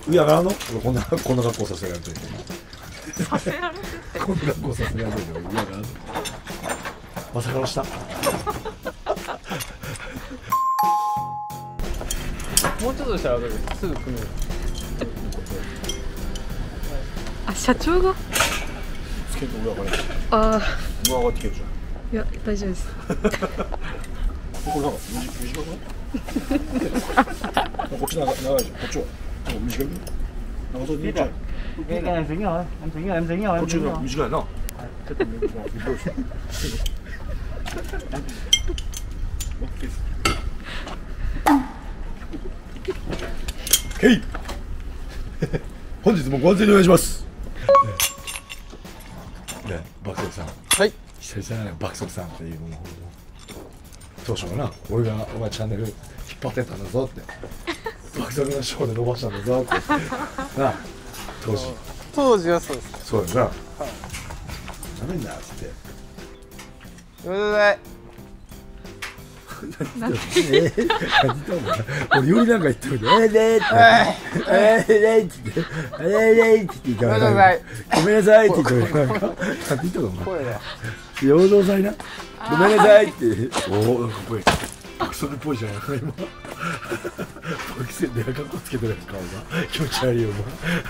嫌がらんの？こんな格好させられてる。 させられてて。 こんな格好させられてるの嫌がらんの？まさかのした。 もうちょっとしたらすぐ組める。 あ、社長が。 つけて俺はこれ。 ああ。 上上がってきるじゃん。 いや、大丈夫です。 これなんか短くない？こっち長いじゃん。こっちは。短い。長そうでいいじゃん。こっちが短いな。ちょっとどうしよう。へい。本日もご安全にお願いします。ね、爆速さん。 はい。 久々ね、爆速さんっていうのも。当初はな、俺がお前チャンネル引っ張ってたんだぞって。爆速のショーで伸ばしたんだぞって。なあ、 当時はそうです。 そうだよな。ダメんだっつって。 ごめんなさい。 何言ったの？俺よりなんか言ってるけど、って言って、ごめんなさい。ごめんなさいって言って、なんか、なんて言ったのお前。 声だ。 陽動祭な。ごめんなさいって。おお、なんかっこいい。爆速っぽいじゃないか今。爆速でかっこつけてる顔が気持ち悪いよ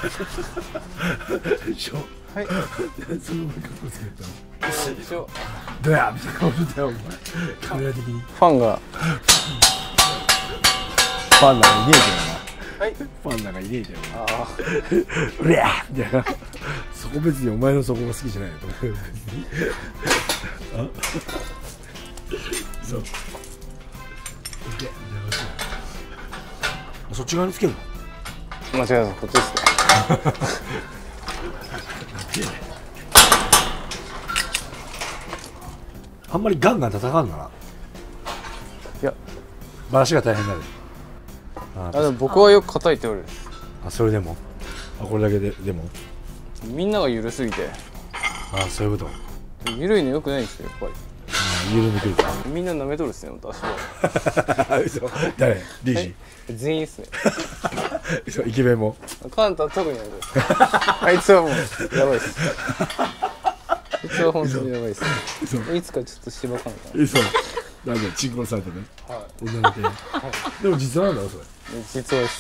お前。でしょ。はい。その前かっこつけてたの。 でしょ。 どうやみたいな顔してたよお前。カメラ的に。 ファンが。 ファンなんかいねえじゃん。 はい。 ファンなんかいねえじゃん。 ああ。 うりゃーみたいな。そこ別にお前のそこが好きじゃないよ。あ。そう。そっち側につけるの？ 間違えた、こっちですね。 あんまりガンガン戦うんだな。 いや、 バラシが大変だね。 でも僕はよく叩いておる。 あ、それでも。あ、これだけで、でも。 みんなが緩すぎて。 あ、そういうこと。 緩いのよくないですよ、やっぱり。 緩みくる。 みんな舐めとるっすね、私は。 嘘。誰？リージ。 全員っすね。 嘘、イケメンも。 カンタは特にやる。あいつはもうやばいっす。あいつは本当にやばいっす。いつかちょっとしばかんかな。 嘘。なんかチンコロされたね。 は女の子。でも実話なんだろそれ。 い。実はです。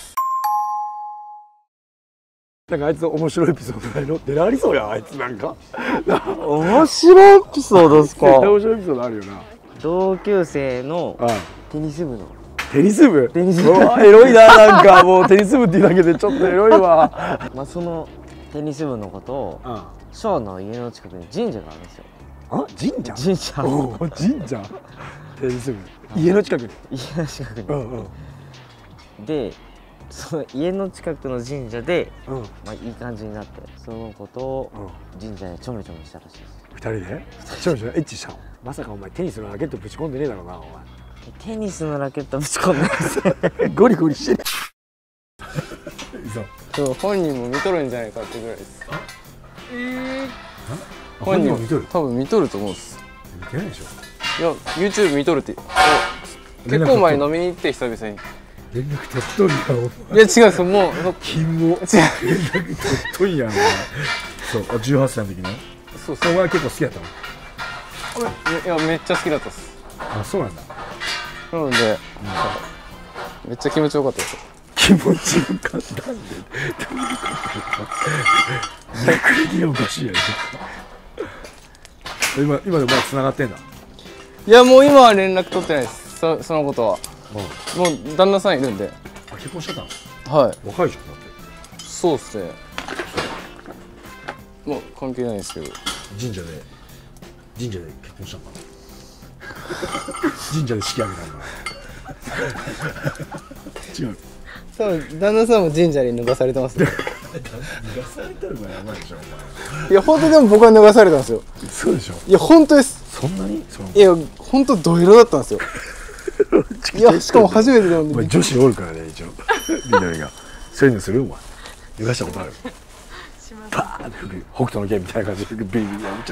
なんかあいつ面白いエピソードないの？でありそうやあいつなんか。 面白いエピソードですか？ 面白いエピソードあるよな。 同級生のああテニス部のテニス部？ テニス部うわエロいななんかもうテニス部っていうだけでちょっとエロいわ。 まあそのテニス部のことをショーの家の近くに神社があるんですよ。 あ、神社？ 神社。 おお、神社。テニス部。家の近くに。 家の近くに。 うんうん。 で、その家の近くの神社で、 うん。 まあいい感じになってそのことを神社でちょめちょめしたらしいです。 二人で？ちょいちょいエッチしたの？まさかお前テニスのラケットぶち込んでねえだろうなお前。 テニスのラケットはぶち込んでますゴリゴリしてる。 そう、本人も見とるんじゃないかってぐらいです。 本人も見とる？ 多分見とると思うんです。 見てないでしょ。 いや、YouTube 見とるって。結構前に飲みに行って久々に。 連絡取っとるやろ。 いや違うんですよ、もう金も連絡取っとんやんお前。そう、18歳の時ね。 そうそう。 お前結構好きだったの？ いやめっちゃ好きだったです。 あ、そうなんだ。 なので、めっちゃ気持ちよかったです。 気持ちよかったんで。逆におかしいやね。今でもまだ繋がってんだ。 いやもう今は連絡取ってないです。そのことは。もう旦那さんいるんで。 あ、結婚しちゃったの？ はい。 若いじゃんだって。 そうっすね。もう関係ないですけど。 神社で結婚したのかな。神社で式挙げたのかな。違う。 多分旦那さんも神社に脱がされてますね。 脱がされたのがやばいでしょお前。 いや本当でも僕は脱がされたんですよ。 そうでしょ。 いや本当です。 そんなに？ いや本当ド色だったんですよ。いやしかも初めて飲んで。 お前女子おるからね一応。緑が。そういうのするお前。脱がしたことある？パーンって北斗の拳みたいな感じでビリビリやっちゃって。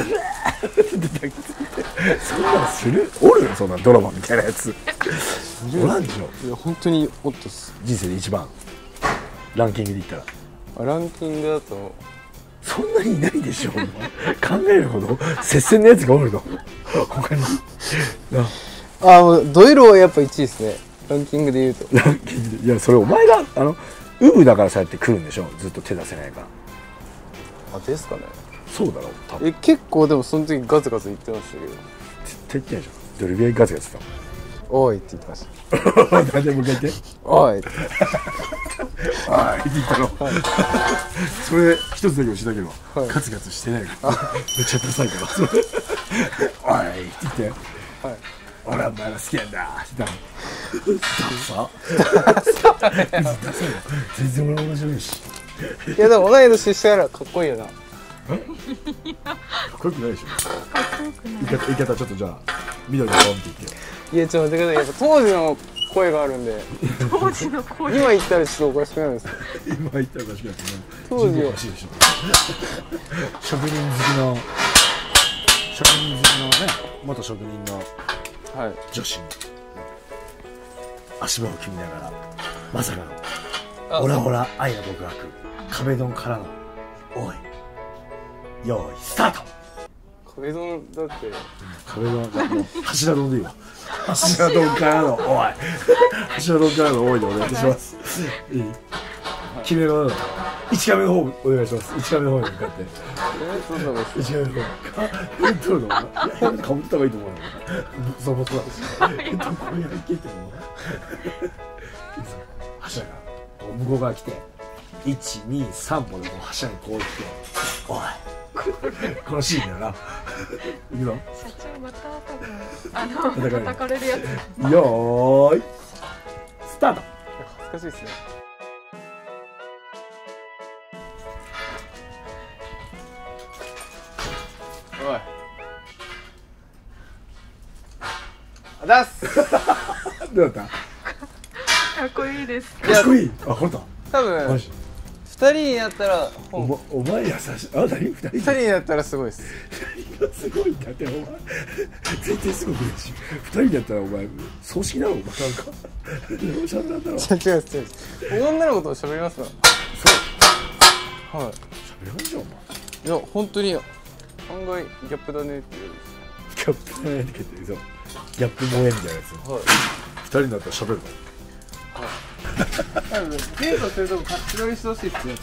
そんなのする？おるよそんなドラマみたいなやつ。おらんでしょ。 いや本当におっとっす。 人生で一番。 ランキングで言ったら。 ランキングだとそんなにいないでしょ。考えるほど接戦のやつがおるの他に。 もうドエロはやっぱ1位ですね、ランキングで言うと。 ランキングで、いやそれお前がウブだからそうやって来るんでしょ、ずっと手出せないから。 ですかね。 そうだろう多分。 結構でもその時ガツガツ言ってましたけど。 絶対言ってないじゃん。どれぐらいガツガツ言っておいって言ってました。 たの？なんでもう一回言って。 おいって。 はい、って言ったの。それ一つだけ教えてあげるわ。ガツガツしてないから。めっちゃダサいから。おいって言って。はい。俺はお前が好きなんだって言ったの。ダサ。ダサいの。全然俺は面白いし。 いやでも同い年したらかっこいいよな。 かっこよくないでしょ。言い方ちょっとじゃあ緑の顔見ていってよ。 いやちょっと待ってください、やっぱ当時の声があるんで。 当時の声。 今言ったらちょっとおかしくないですか。 今言ったらおかしくないですね。 当時はおかしいでしょ。職人好きのね、元職人の女子に足場を組みながら、まさかのオラオラ愛の極悪壁ドンからのおい用意スタート。 壁ドンだって壁ドン柱ドンでいいわ。柱ドンからのおい柱ドンからのおいでお願いします。いい？決めろ。1カメの方お願いします。1カメの方に向かって1カメの方ヘッドのヘッドかぶった方がいいと思うよ。そもそもヘッドこれやりきっても柱が向こう側来て123歩でもう柱にこう来ておいこのシーンだよな。いくぞ。 社長また多分叩かれるやつ。 よーいスタート。 恥ずかしいですね。おい出す。 どうだった？ かっこいいです。 かっこいい。あ、ほんと。 多分2人になったらお前優しい。あ、何2人になったらすごいです。 すごいんだってお前全然すごくないし、2人だったらお前葬式なのお前なんかしゃべらんだろ。 違う女の子と喋りますか。そうはい、 しゃべらんじゃんお前。 いや本当に案外ギャップだねって言う。 ギャップだねって言ってそうギャップ萌えみたいなやつ。 はい、 2人になったらしゃべるの。 多分デートするとこ勝ち取りしてほしいっすよ。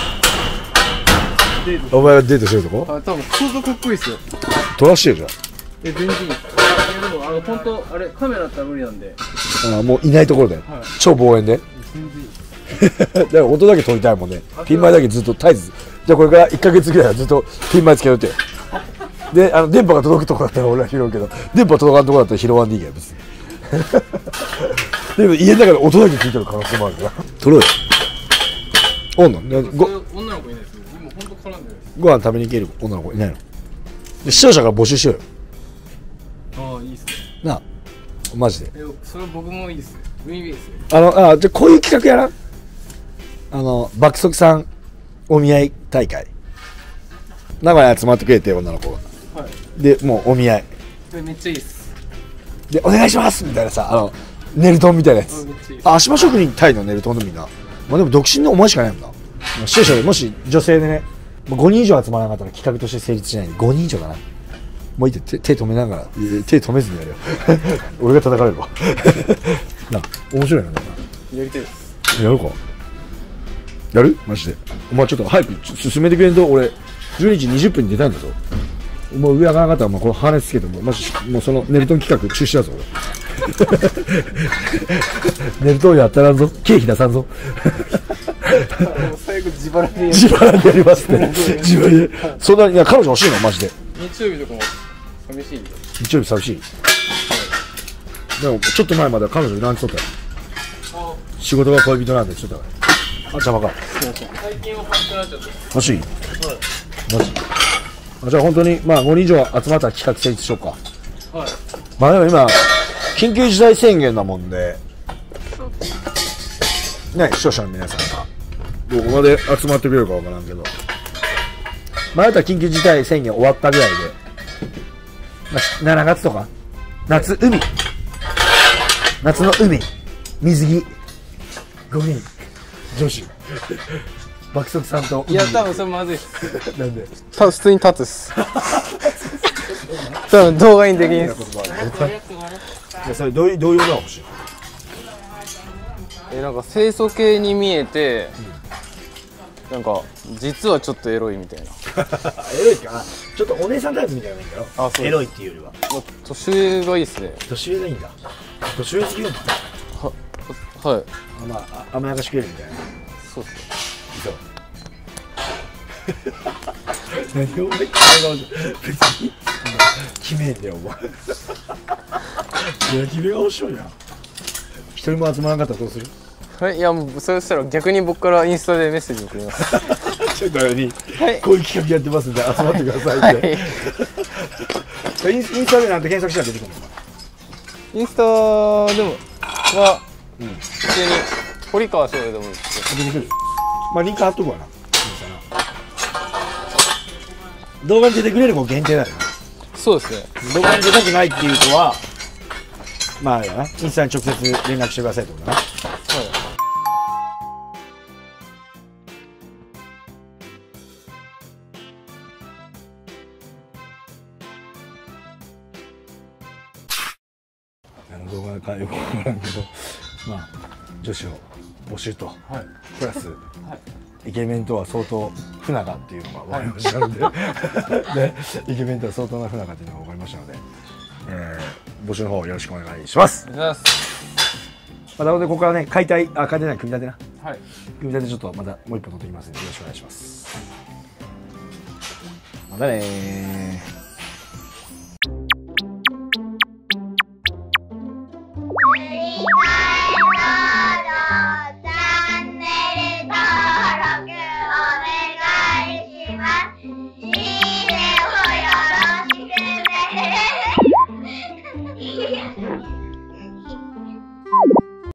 お前がデートしてるとこ？ 多分相当かっこいいっすよ。 撮らしてよじゃ全然いいっす。でも本当あれカメラだったら無理なんで。 あ。もういないところで、超望遠で。 全然いい。 だから音だけ撮りたいもんね。ピンマイだけずっと絶えず。じゃあこれから1ヶ月ぐらいはずっとピンマイつけろってよ。で電波が届くとこだったら俺は拾うけど、電波届かんとこだったら拾わんでいいから別に。でも家の中で音だけ聞いてる可能性もあるから撮ろうよ。おんの？ 女の子いないですよ。今本当絡んでる。 ご飯食べに行ける女の子いないの？で視聴者から募集しようよ。 ああいいっすね。 なあマジで。 それ僕もいいっす。ウィンウィンっす。 じゃあこういう企画やらん？爆速さんお見合い大会。名古屋に集まってくれて女の子が。はい。でもうお見合い。 めっちゃいいっす。 でお願いしますみたいなさネルトンみたいなやつ。足場職人対のネルトンのみんな。まあでも独身のお前しかないもんな。視聴者でもし女性でね5人以上集まらなかったら企画として成立しないんで5人以上だな。もういいって手止めながら手止めずにやるよ。俺が叩かれるわ。な面白いな。やりたいです。 やるか。やるマジで。お前ちょっと早く進めてくれんと俺12時20分に出たんだぞ。もう上上がらなかったらもうこのハーネスつけてもマジもうそのネルトン企画中止だぞ俺。ネルトンやったらんぞ経費出さんぞ。 最後自腹でやりますって自分で。そんなに彼女欲しいのマジで。 日曜日とかも寂しいんで。 日曜日寂しい。でもちょっと前までは彼女いらんとったよ。仕事が恋人なんでちょっと邪魔か。 最近は欲しくなっちゃった。 欲しい？マジ？じゃあ本当にまあ5人以上集まったら企画成立しようか。はい。まあでも今緊急事態宣言なもんでね、視聴者の皆さんがどこまで集まってくれるかわからんけど、まあだったら緊急事態宣言終わったぐらいで、まあ、7月とか夏の海水着5人女子爆速さんといや多分それまずいっす。 なんで多分普通に立つっす。多分動画にできんっす。 それどういうのが欲しい？ なんか清楚系に見えて、なんか実はちょっとエロいみたいな。 エロいか、ちょっとお姉さんタイプみたいなのいいんだよ。 あ、そう。 エロいっていうよりは年上がいいっすね。 年上がいいんだ。年上好きなんだ。 はい。 まあ甘やかしくれるみたいな。 そうっすね。 そう何を俺顔が別に決めんだよお前。いや君が面白いな。一人も集まらなかったらどうする？ はい、いやもうそしたら逆に僕からインスタでメッセージ送ります。 ちょっとに、 はい、 こういう企画やってますんで集まってくださいって。はい、インスタでなんて検索したら出てくるのかな。インスタでもは、普通に堀川翔でもいいです出てくる。まあリンク貼っとくわな。動画に出てくれる子限定だよな。 そうですね。 動画に出たくないっていう子はまああれやな、インスタに直接連絡してくださいってことだな。はい。動画かよく分からんけど、まあ女子を募集と、プラス、イケメンとは相当不仲っていうのが分かりましたので、でイケメンとは相当な不仲っていうのが分かりましたので、募集の方よろしくお願いします。 お願いします。 なのでここからね、解体ない組み立てな、 はい、 組み立てちょっとまたもう一本取ってきますのでよろしくお願いします。またねー。 いいねをよろしくね。